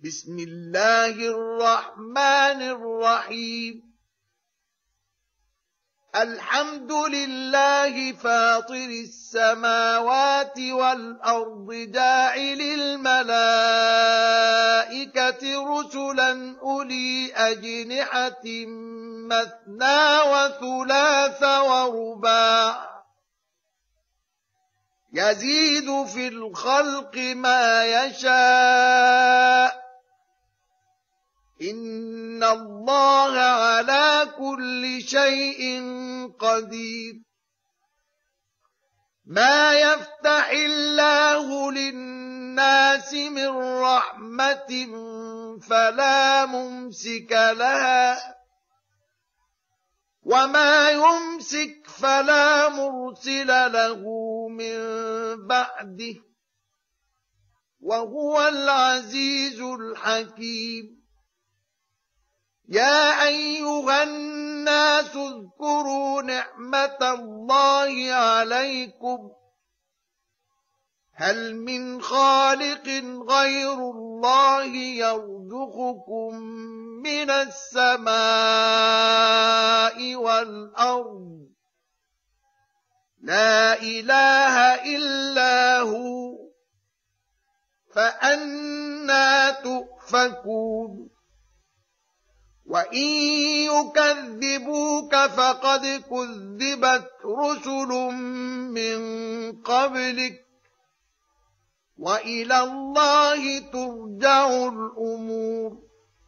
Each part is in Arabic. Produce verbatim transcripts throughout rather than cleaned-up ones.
بسم الله الرحمن الرحيم الحمد لله فاطر السماوات والأرض جاعل الملائكة رسلا أولي أجنحة مثنى وثلاث ورباع يزيد في الخلق ما يشاء إن الله على كل شيء قدير ما يفتح الله للناس من رحمة فلا ممسك لها وما يمسك فلا مرسل له من بعده وهو العزيز الحكيم يا أيها الناس اذكروا نعمة الله عليكم هل من خالق غير الله يرزقكم من السماء والأرض لا إله إلا هو فأنى تؤفكون وإن يكذبوك فقد كذبت رسل من قبلك وإلى الله ترجع الأمور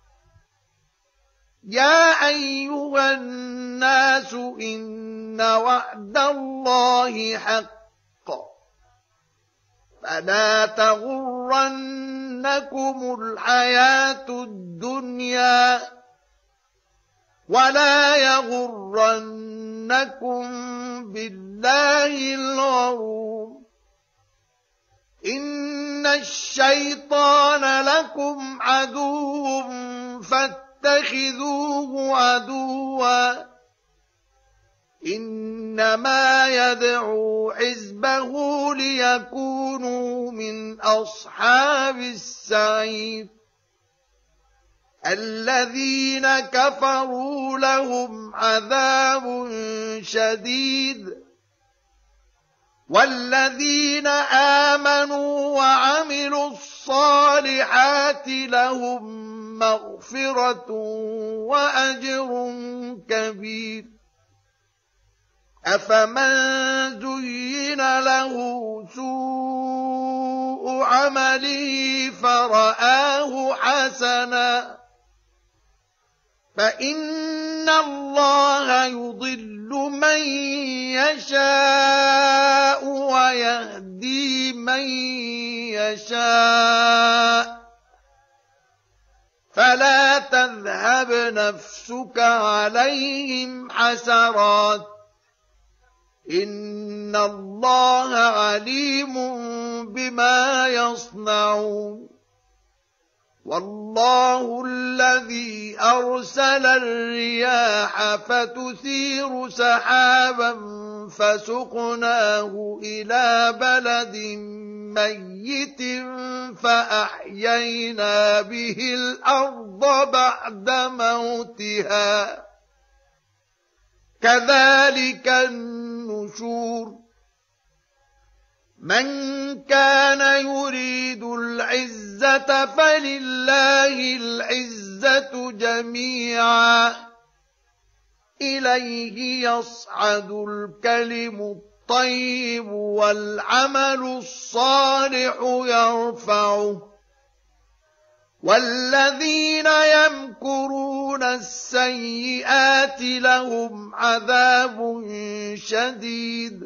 يا أيها الناس إن وعد الله حق فلا تغرنكم الحياة الدنيا ولا يغرنكم بالله الغرور إن الشيطان لكم عدو فاتخذوه عدوا إنما يدعو حزبه ليكونوا من أصحاب السعير الذين كفروا لهم عذاب شديد والذين آمنوا وعملوا الصالحات لهم مغفرة وأجر كبير أفمن زين له سوء عمله فرآه حسنا فإن الله يضل من يشاء ويهدي من يشاء فلا تذهب نفسك عليهم حسرات إن الله عليم بما يصنعون والله الذي أرسل الرياح فتثير سحابا فسقناه إلى بلد ميت فأحيينا به الأرض بعد موتها كذلك النشور من كان يريد العزة فلله العزة جميعا إليه يصعد الكلم الطيب والعمل الصالح يرفعه والذين يمكرون السيئات لهم عذاب شديد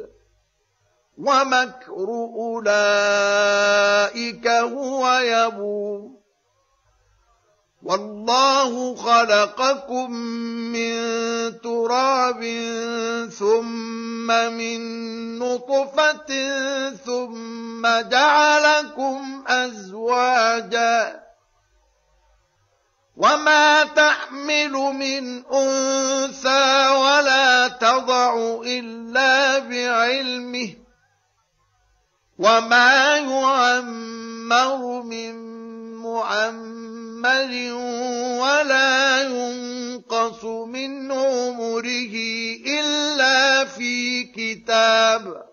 ومكر أولئك هو يبور والله خلقكم من تراب ثم من نطفة ثم جعلكم أزواجا وما تحمل من أنثى ولا تضع إلا بعلمه وما يعمر من معمر مُعَمَّرٍ وَلَا يُنقَصُ مِنْ عُمُرِهِ إِلَّا فِي كِتَابٍ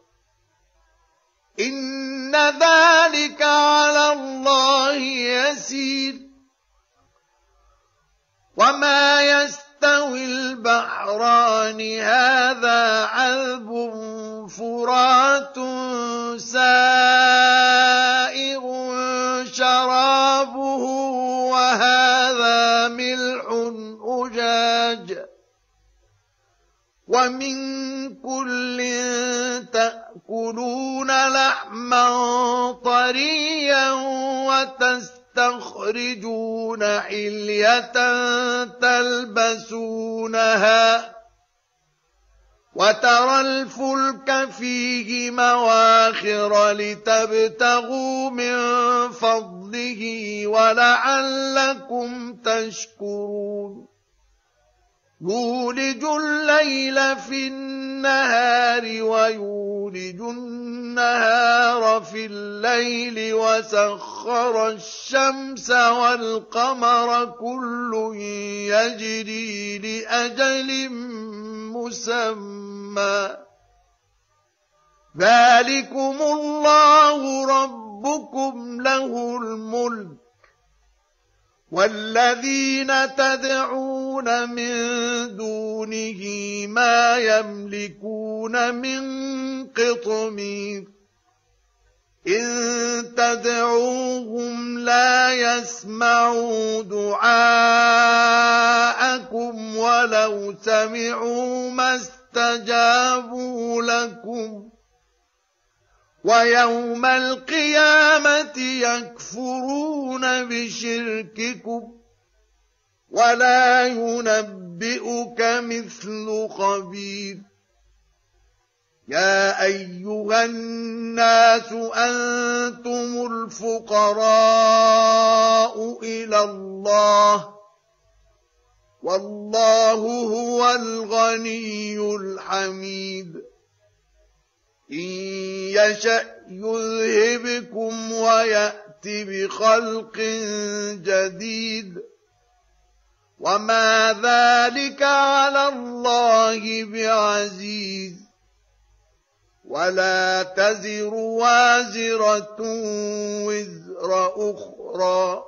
إِنَّ ذَلِكَ عَلَى اللَّهِ يَسِيرٌ وَمَا يَسْتَوِي الْبَحْرَانِ هَذَا عَذْبٌ فُرَاتٌ سَائِغٌ شَرَابُهُ وَهَذَا مِلْحٌ أُجَاجٌ وَمِن كُلٍّ تَأْكُلُونَ لَحْمًا طَرِيًّا وَتَسْتَخْرِجُونَ حِلْيَةً تَلْبَسُونَهَا وَتَرَى الْفُلْكَ فِيهِ مَوَاخِرَ لِتَبْتَغُوا مِن فَضْلِهِ وَلَعَلَّكُمْ تَشْكُرُونَ يُولِجُ اللَّيْلَ فِي النَّهَارِ وَيُولِجُ النَّهَارَ فِي اللَّيْلِ وَسَخَّرَ الشَّمْسَ وَالْقَمَرَ كُلٌّ يَجْرِي لِأَجَلٍ مُّسَمًّى ذَلِكُمُ اللَّهُ رَبُّكُمْ لَهُ الْمُلْكُ وَالَّذِينَ تَدْعُونَ مِن دُونِهِ مَا يَمْلِكُونَ مِن قِطْمِيرٍ إِن تَدْعُوهُمْ لَا يَسْمَعُوا دُعَاءَكُمْ وَلَوْ سَمِعُوا مَا اسْتَجَابُوا لَكُمْ وَيَوْمَ الْقِيَامَةِ يَكْفُرُونَ بِشِرْكِكُمْ وَلَا يُنَبِّئُكَ مِثْلُ خَبِيرٍ يَا أَيُّهَا النَّاسُ أَنتُمُ الْفُقَرَاءُ إِلَى اللَّهِ وَاللَّهُ هُوَ الْغَنِيُّ الْحَمِيدُ إِن يَشَأْ يُذْهِبْكُمْ وَيَأْتِ بِخَلْقٍ جَدِيدٍ وَمَا ذَلِكَ عَلَى اللَّهِ بِعَزِيزٍ وَلَا تَزِرُ وَازِرَةٌ وِزْرَ أُخْرَىٰ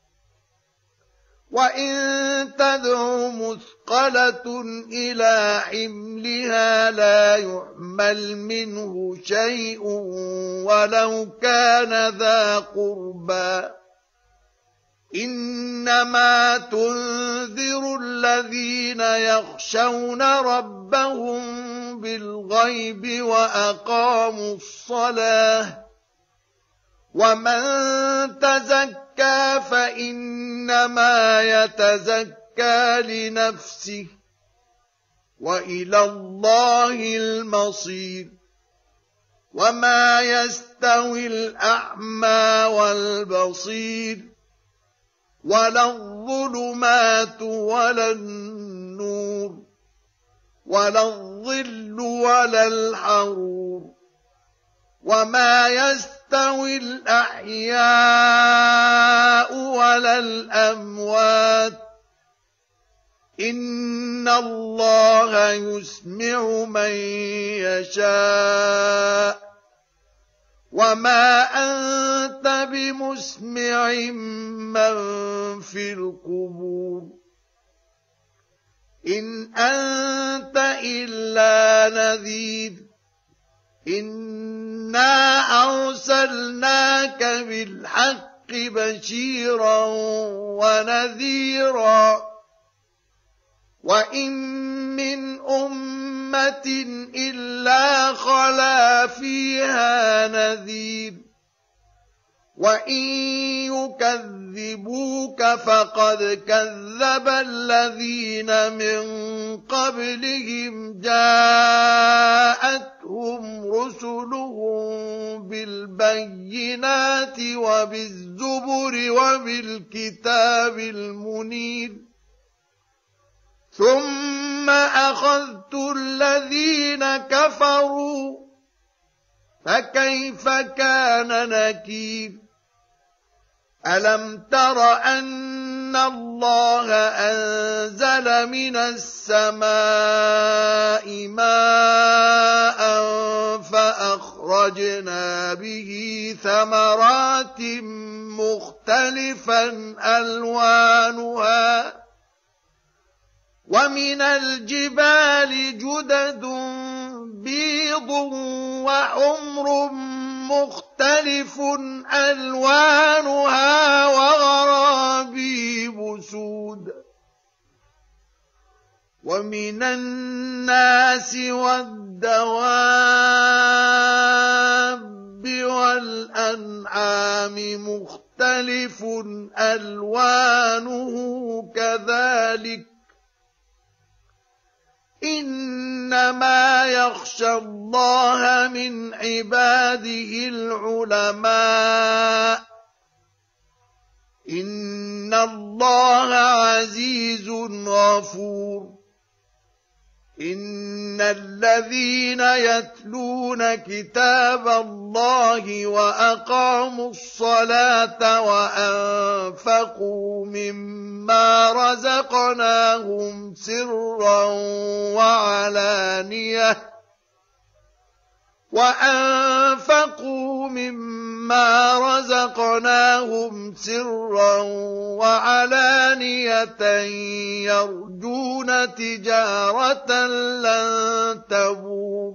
وَإِن تَدْعُ مُثْقَلَةٌ إِلَىٰ حِمْلِهَا لَا يُحْمَلْ مِنْهُ شَيْءٌ وَلَوْ كَانَ ذَا قُرْبَىٰ إِنَّمَا تُنذِرُ الَّذِينَ يَخْشَوْنَ رَبَّهُم بِالْغَيْبِ وَأَقَامُوا الصَّلَاةَ وَمَن تَزَكَّىٰ فَإِنَّمَا يَتَزَكَّىٰ لِنَفْسِهِ وَإِلَى اللَّهِ الْمَصِيرُ وَمَا يَسْتَوِي الْأَعْمَىٰ وَالْبَصِيرُ وَلَا الظُّلُمَاتُ وَلَا النُّورُ وَلَا الظِّلُّ وَلَا الْحَرُورُ وَمَا يَسْتَوِي الْأَحْيَاءُ وَلَا الْأَمْوَاتُ إِنَّ اللَّهَ يُسْمِعُ مَن يَشَاءُ وَمَا أَنتَ بِمُسْمِعٍ مَّن فِي الْقُبُورِ إِنْ أَنتَ إِلَّا نَذِيرٌ إِنَّا أَرْسَلْنَاكَ بِالْحَقِّ بَشِيرًا وَنَذِيرًا وَإِن مِّنْ أُمَّةٍ إِلَّا خَلَا فِيهَا نَذِيرٌ وَإِن يُكَذِّبُوكَ فَقَدْ كَذَّبَ الَّذِينَ مِن قَبْلِهِمْ جَاءَتْهُمْ رُسُلُهُم بِالْبَيِّنَاتِ وَبِالزُّبُرِ وَبِالْكِتَابِ الْمُنِيرِ ثُمَّ أَخَذْتُ الَّذِينَ كَفَرُوا فَكَيْفَ كَانَ نَكِيرِ أَلَمْ تَرَ أَنَّ إِنَّ اللَّهَ أَنزَلَ مِنَ السَّمَاءِ مَاءً فَأَخْرَجْنَا بِهِ ثَمَرَاتٍ مُخْتَلِفًا أَلْوَانُهَا وَمِنَ الْجِبَالِ جُدَدٌ بِيضٌ وَحُمْرٌ مُخْتَلِفٌ أَلْوَانُهَا وَغَرَابِيبُ سُودٌ وَمِنَ النَّاسِ وَالدَّوَابِّ وَالْأَنْعَامِ مُخْتَلِفٌ أَلْوَانُهُ كَذَلِكَ إِنَّمَا يَخْشَى اللَّهَ مِنْ عِبَادِهِ الْعُلَمَاءُ إِنَّ اللَّهَ عَزِيزٌ غَفُورٌ إِنَّ الَّذِينَ يَتْلُونَ كِتَابَ اللَّهِ وَأَقَامُوا الصَّلَاةَ وَأَنفَقُوا مِمَّا رَزَقْنَاهُمْ سِرًّا وَعَلَانِيَةً وَأَنفَقُوا مِمَّا رَزَقْنَاهُمْ سِرًّا وَعَلَانِيَةً يَرْجُونَ تِجَارَةً لَّن تَبُورَ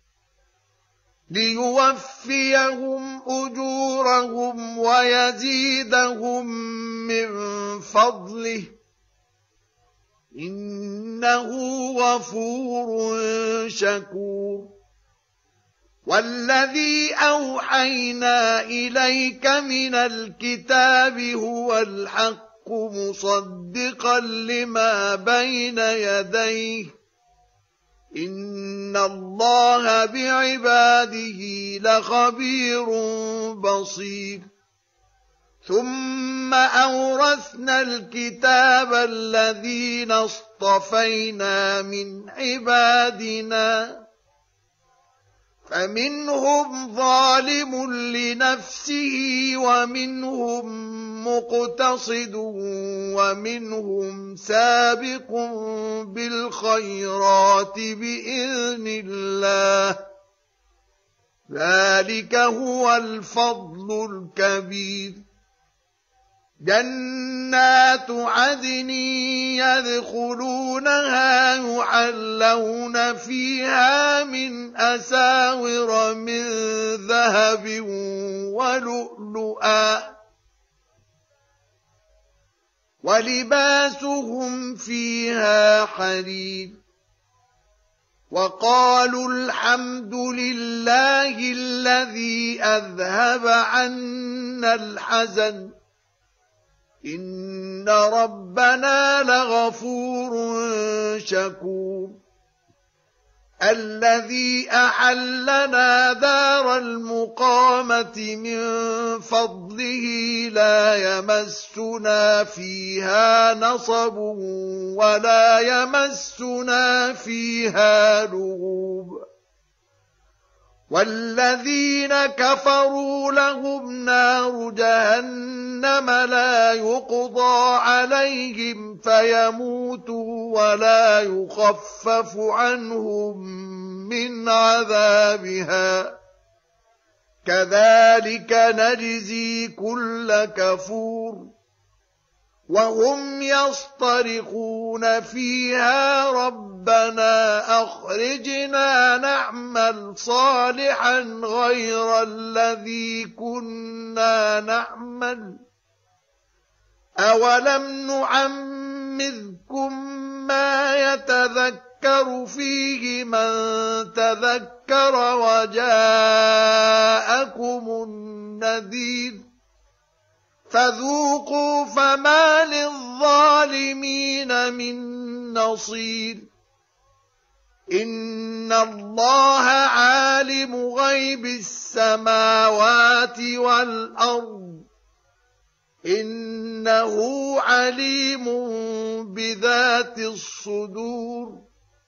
لِيُوَفِّيَهُمْ أُجُورَهُمْ وَيَزِيدَهُم مِّن فَضْلِهِ إِنَّهُ غَفُورٌ شَكُورٌ وَالَّذِي أَوْحَيْنَا إِلَيْكَ مِنَ الْكِتَابِ هُوَ الْحَقُّ مُصَدِّقًا لِّمَا بَيْنَ يَدَيْهِ إِنَّ اللَّهَ بِعِبَادِهِ لَخَبِيرٌ بَصِيرٌ ثُمَّ أَوْرَثْنَا الْكِتَابَ الَّذِينَ اصْطَفَيْنَا مِنْ عِبَادِنَا فَمِنْهُمْ ظَالِمٌ لِنَفْسِهِ وَمِنْهُمْ مُقْتَصِدٌ وَمِنْهُمْ سَابِقٌ بِالْخَيْرَاتِ بِإِذْنِ اللَّهِ ذَلِكَ هُوَ الْفَضْلُ الْكَبِيرُ جَنَّاتُ عَدْنٍ يَدْخُلُونَهَا يُحَلَّوْنَ فِيهَا مِنْ أَسَاوِرَ مِنْ ذَهَبٍ وَلُؤْلُؤًا وَلِبَاسُهُمْ فِيهَا حَرِيرٌ وَقَالُوا الْحَمْدُ لِلَّهِ الَّذِي أَذْهَبَ عَنَّا الْحَزَنَ إِنَّ رَبَّنَا لَغَفُورٌ شَكُورٌ الَّذِي أَحَلَّنَا دَارَ الْمُقَامَةِ مِنْ فَضْلِهِ لَا يَمَسُّنَا فِيهَا نَصَبٌ وَلَا يَمَسُّنَا فِيهَا لُغُوبٌ وَالَّذِينَ كَفَرُوا لَهُمْ نَارُ جَهَنَّمَ لَا يُقْضَىٰ عَلَيْهِمْ فَيَمُوتُوا وَلَا يُخَفَّفُ عَنْهُم مِّنْ عَذَابِهَا كَذَٰلِكَ نَجْزِي كُلَّ كَفُورٍ وَهُمْ يَصْطَرِخُونَ فِيهَا رَبَّنَا أَخْرِجْنَا نَعْمَلْ صَالِحًا غَيْرَ الَّذِي كُنَّا نَعْمَلُ أَوَلَمْ نُعَمِّرْكُم مَّا يَتَذَكَّرُ فِيهِ مَن تَذَكَّرَ وَجَاءَكُمُ النَّذِيرُ فَذُوقُوا فَمَا لِلظَّالِمِينَ مِن نَّصِيرٍ إِنَّ اللَّهَ عَالِمُ غَيْبِ السَّمَاوَاتِ وَالْأَرْضِ إِنَّهُ عَلِيمٌ بِذَاتِ الصُّدُورِ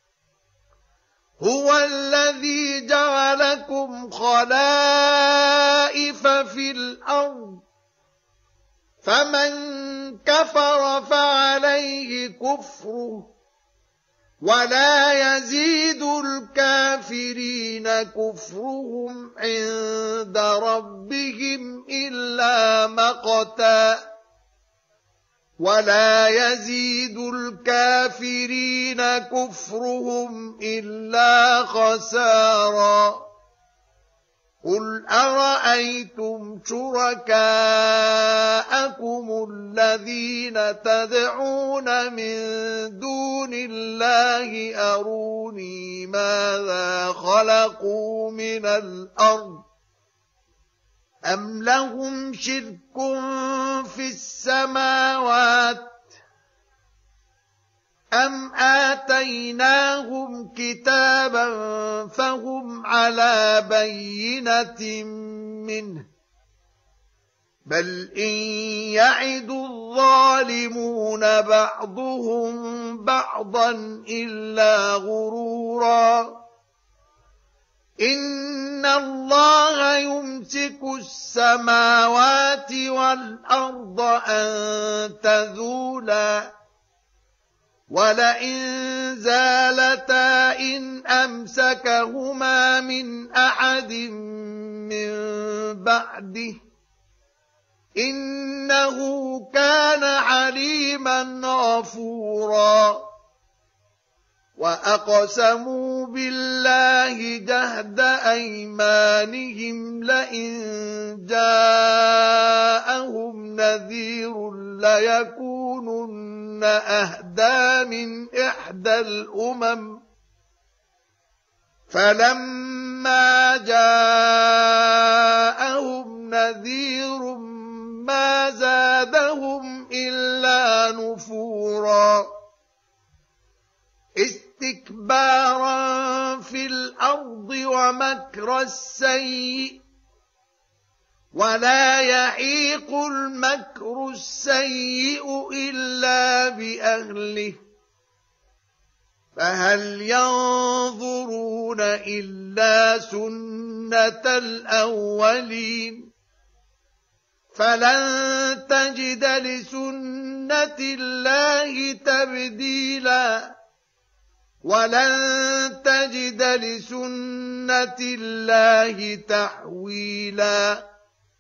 هُوَ الَّذِي جَعَلَكُمْ خَلَائِفَ فِي الْأَرْضِ فَمَن كَانَ كفر فعليه كفره ولا يزيد الكافرين كفرهم عند ربهم إلا مقتا ولا يزيد الكافرين كفرهم إلا خسارا قل أرأيتم شركاءكم الذين تدعون من دون الله أروني ماذا خلقوا من الأرض أم لهم شرك في السماوات أم آتيناهم كتابا فهم على بينة منه بل إن يعد الظالمون بعضهم بعضا إلا غرورا إن الله يمسك السماوات والأرض أن تزولا ولئن زالتا إن أمسكهما من أحد من بعده إنه كان عليما غفورا وأقسموا بالله جهد أيمانهم لئن جاءهم نذير ليكونن أهدى من إحدى الأمم فلما جاءهم نذير ما زادهم إلا نفورا استكبارا في الأرض ومكر السيء ولا يحيق المكر السيء إلا بأهله فهل ينظرون إلا سنة الأولين فلن تجد لسنة الله تبديلا ولن تجد لسنة الله تحويلا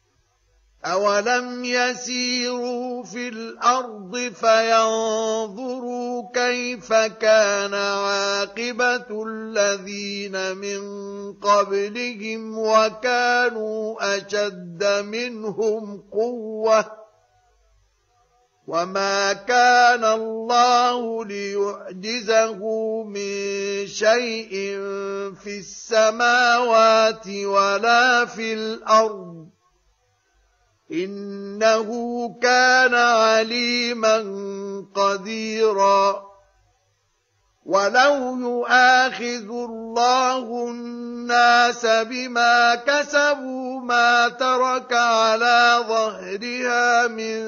أولم يسيروا في الأرض فينظروا كيف كان عاقبة الذين من قبلهم وكانوا أشد منهم قوة وما كان الله ليعجزه من شيء في السماوات ولا في الأرض إنه كان عليما قديرا ولو يؤاخذ الله الناس بما كسبوا ما ترك على ظهرها من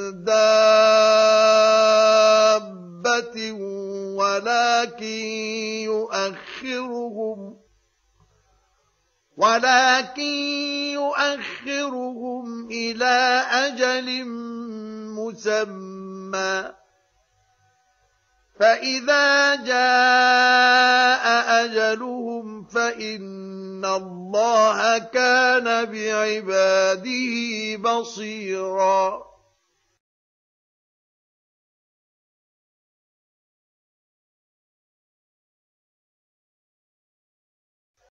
دابة ولكن يؤخرهم ولكن يؤخرهم إلى أجل مسمى فإذا جاء أجلهم فإن الله كان بعباده بصيراً